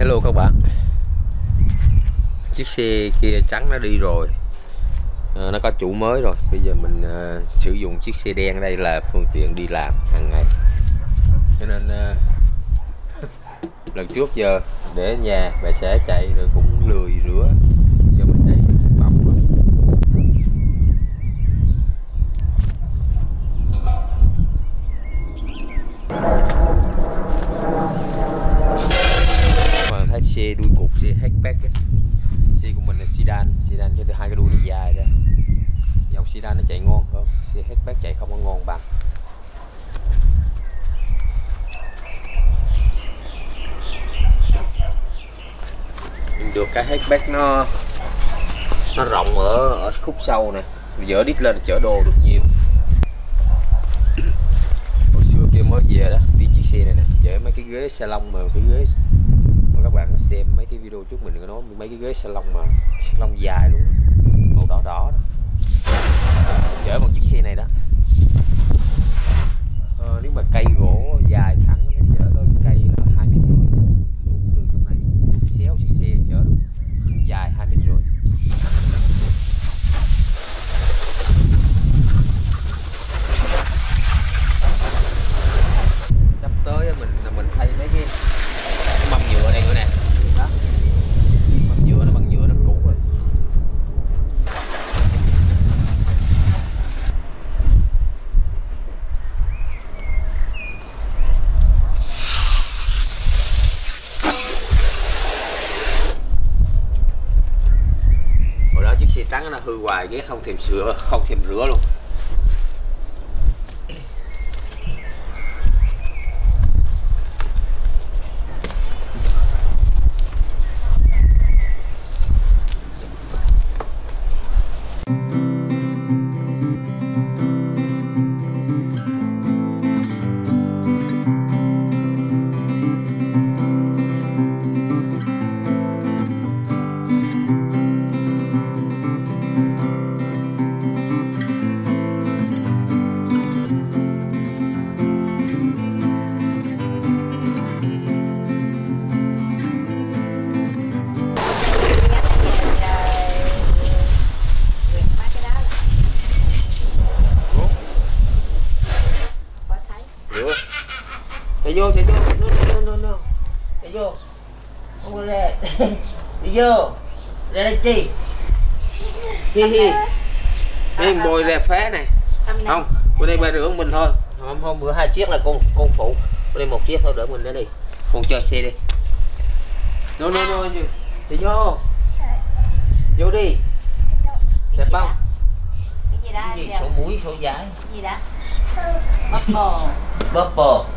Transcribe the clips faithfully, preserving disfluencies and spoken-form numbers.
Hello các bạn. Chiếc xe kia trắng nó đi rồi, à, nó có chủ mới rồi. Bây giờ mình à, sử dụng chiếc xe đen đây là phương tiện đi làm hàng ngày. Cho nên à, lần trước giờ để ở nhà bà sẽ chạy rồi cũng lười rửa. Giờ mình chạy bóng. Mà thấy xe đuôi cụt, xe hatchback á. Xe của mình là sedan, sedan cho hai cái đuôi nó dài ra. Dòng sedan nó chạy ngon hơn, xe hatchback chạy không có ngon bằng. Được cái hatchback nó nó rộng ở ở khúc sau nè, dỡ đít lên chở đồ được nhiều. Hồi xưa kia mới về đó đi chiếc xe này nè, chở mấy cái ghế salon mà cái ghế mà các bạn xem mấy cái video trước mình có nói mấy cái ghế salon mà salon dài luôn đó, màu đỏ đỏ đó, chở một chiếc xe này đó. Ờ, nếu mà cây gỗ dài thẳng nó chở tới cây là hai mét rưỡi, từ chỗ này xéo chiếc xe chở được dài hai mét rưỡi. Sắp tới mình mình thay mấy cái, cái mâm nhựa này nữa nè, đó. Mâm nhựa nó bằng nhựa nó cũ rồi. Hồi đó chiếc xe trắng nó hư hoài, ghét không thèm sửa, không thèm rửa luôn. Chạy vô, chạy vô, no, no, no, no. Chạy vô. Không có ra. Đi vô. Ra đây chi? Hi hi. Đây bồi ra phá này. Không, bữa nay ba rửa mình thôi. Hôm hôm bữa hai chiếc là con con phụ. Bữa nay một chiếc thôi đỡ mình để đi. Con cho xe đi. No, no, no. Chạy vô. Vô đi. Đẹp không? Cái gì đó? Cái gì? Sổ mũi, sổ giải. Cái gì đó? Bubble. Bubble.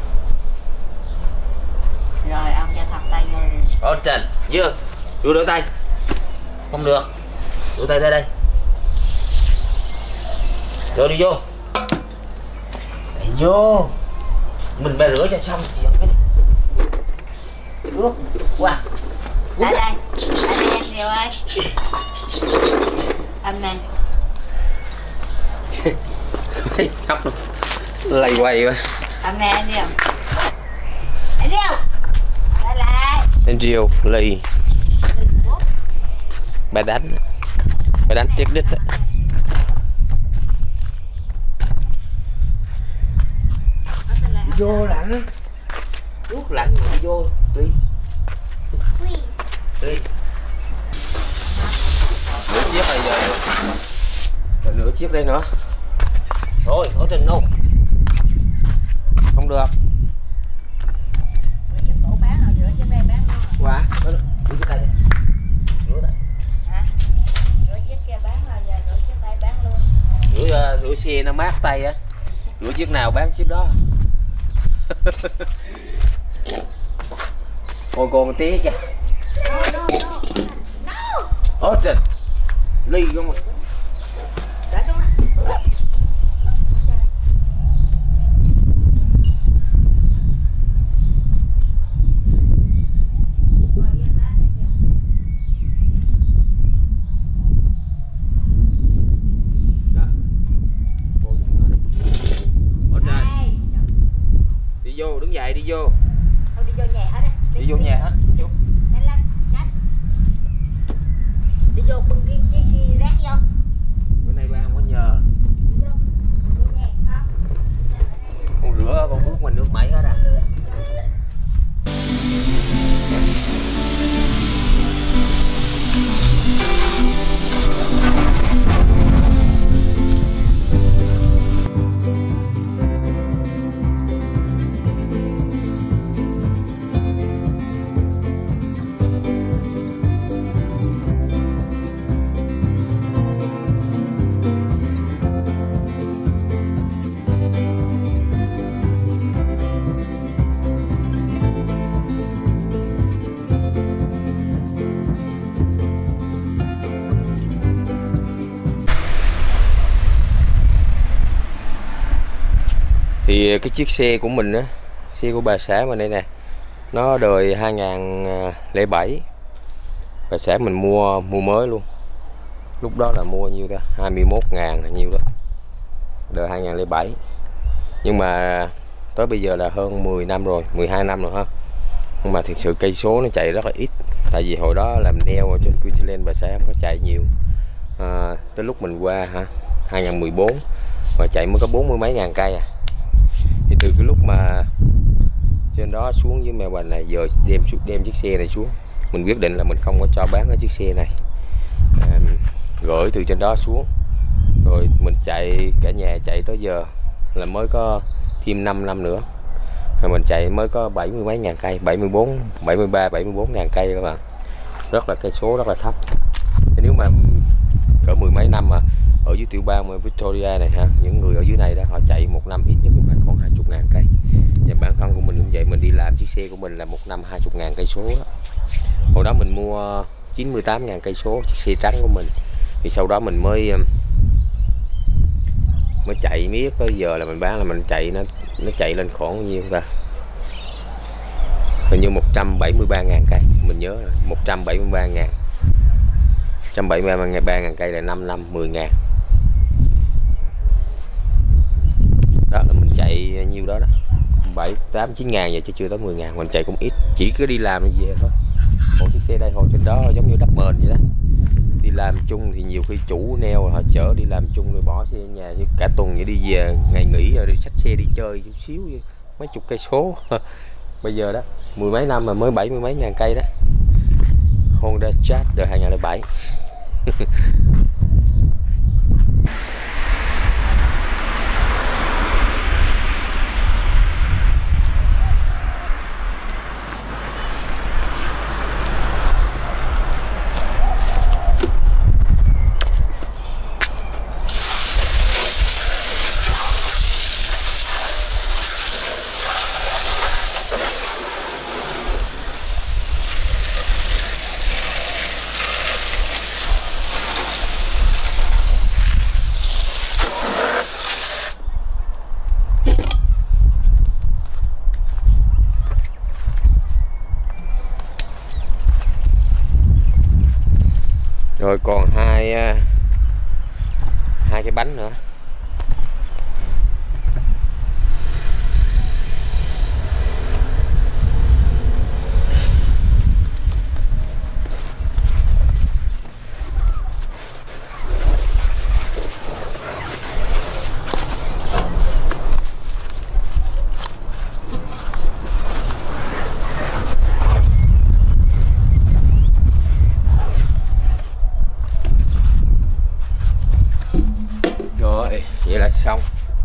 Rồi ông cho thọc tay vô đi. Ở trên, dưa, đưa đỡ tay. Không được. Đưa tay ra đây. Rồi đi vô. Đi vô. Mình bè rửa cho xong thì dẫn cái nước qua. Ở đây. Ở đây anh Điều ơi. Âm này. Khóc luôn. Lầy quay quá. Âm này anh Điều. Anh Điều. Lại lại. Anh Điều lì. Bà đánh. Bà đánh tiếc đít á. Vô lạnh. Nước lạnh mà đi vô đi. Đi. Nửa chiếc này giờ luôn. Rồi nửa chiếc đây nữa. Thôi, ở trên đâu. Không được. Quá, nó rửa chiếc tay đi. Rửa tay. Hả? Rửa chiếc kia bán rồi giờ rửa chiếc tay bán luôn. Rửa uh, rửa xe nó mát tay á. Rửa chiếc nào bán chiếc đó. Ôi cô một tí kìa. No, no, no. No. Ôi trời. Ly không rồi. Trả xuống. Đi vô, đứng dậy đi vô. Thôi đi vô nhà hết đi. Đi vô nhà hết chút. Nhanh vô bưng cái cái xi rác vô. Bữa nay ba không có nhờ. Con rửa con ướt mình nước mấy hết à. Thì cái chiếc xe của mình á, xe của bà xã mình đây nè, nó đời hai nghìn lẻ bảy. Bà xã mình mua mua mới luôn. Lúc đó là mua nhiêu đó, hai mươi mốt ngàn là nhiêu đó. Đời hai nghìn lẻ bảy. Nhưng mà tới bây giờ là hơn mười năm rồi, mười hai năm rồi ha. Nhưng mà thực sự cây số nó chạy rất là ít. Tại vì hồi đó làm neo ở trên Queensland bà xã không có chạy nhiều. À, tới lúc mình qua ha, hai nghìn mười bốn mà chạy mới có bốn mươi mấy ngàn cây à. Thì từ cái lúc mà trên đó xuống với mẹ Hoành này, giờ đem đem chiếc xe này xuống, mình quyết định là mình không có cho bán cái chiếc xe này, à, gửi từ trên đó xuống, rồi mình chạy cả nhà chạy tới giờ là mới có thêm năm năm nữa, rồi mình chạy mới có bảy mươi mấy ngàn cây, bảy mươi bốn, bảy mươi ba, bảy mươi bốn ngàn cây các bạn, rất là cây số rất là thấp. Thế nếu mà cỡ mười mấy năm mà ở dưới tiểu bang Victoria này ha, những người ở dưới này đó họ chạy một năm ít nhất cũng phải khoảng hai mươi ngàn cây. Và bản thân của mình cũng vậy, mình đi làm chiếc xe của mình là một năm hai mươi ngàn cây số đó. Hồi đó mình mua chín mươi tám ngàn cây số chiếc xe trắng của mình. Thì sau đó mình mới mới chạy miết tới giờ là mình bán là mình chạy nó nó chạy lên khoảng bao nhiêu ta? Hình như một trăm bảy mươi ba ngàn cây, mình nhớ là một trăm bảy mươi ba ngàn. một trăm bảy mươi ba ngàn cây là năm năm mười ngàn. Đó là mình chạy nhiêu đó đó, bảy, tám, chín ngàn vậy chứ chưa tới mười ngàn. Mình chạy cũng ít, chỉ cứ đi làm về thôi. Còn chiếc xe đây hồi trên đó giống như đắp mền vậy đó. Đi làm chung thì nhiều khi chủ neo họ chở đi làm chung rồi bỏ xe ở nhà như cả tuần vậy, đi về ngày nghỉ rồi đi xách xe đi chơi chút xíu mấy chục cây số. Bây giờ đó mười mấy năm mà mới bảy mươi mấy ngàn cây đó. Honda Jazz đời hai nghìn lẻ bảy. Rồi còn hai hai cái bánh nữa. Rồi, vậy là xong.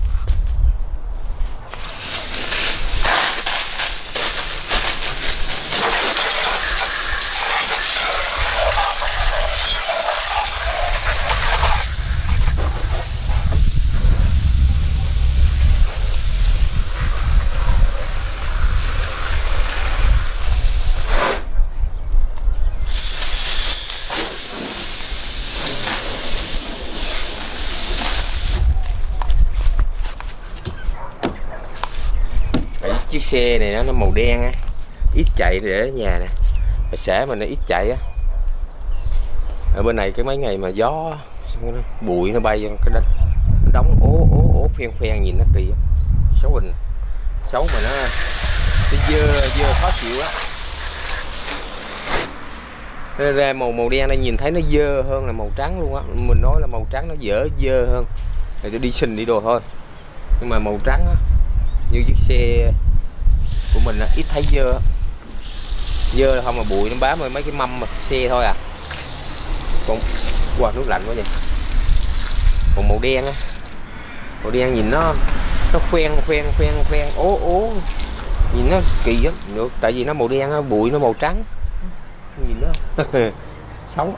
Chiếc xe này nó, nó màu đen á, ít chạy để ở nhà nè. Bà xã mình nó ít chạy á. Ở bên này cái mấy ngày mà gió nó, bụi nó bay vô cái đất nó đóng ố ố ố phen phen nhìn nó kỳ. Xấu mình xấu mà nó, nó dơ dơ khó chịu á. Ra màu màu đen đây nhìn thấy nó dơ hơn là màu trắng luôn á. Mình nói là màu trắng nó dở dơ hơn. Để tôi đi xin đi đồ thôi. Nhưng mà màu trắng á, như chiếc xe của mình á, ít thấy dơ. Dơ là không mà bụi nó bám vào mấy cái mâm mà xe thôi à. Còn wow, nước lạnh quá vậy. Còn màu đen á, màu đen nhìn nó nó khoen khoen khoen khoen ố ố, nhìn nó kỳ lắm được, tại vì nó màu đen á, bụi nó màu trắng, nhìn nó xấu.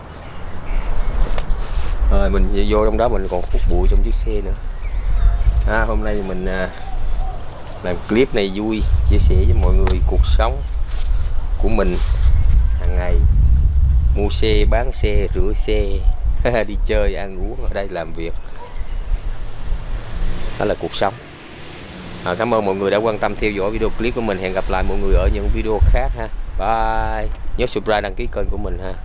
Rồi mình vô trong đó mình còn hút bụi trong chiếc xe nữa. À, hôm nay mình à, làm clip này vui, chia sẻ với mọi người cuộc sống của mình hàng ngày, mua xe, bán xe, rửa xe, đi chơi, ăn uống, ở đây làm việc. Đó là cuộc sống. À, cảm ơn mọi người đã quan tâm theo dõi video clip của mình. Hẹn gặp lại mọi người ở những video khác ha. Bye. Nhớ subscribe, đăng ký kênh của mình ha.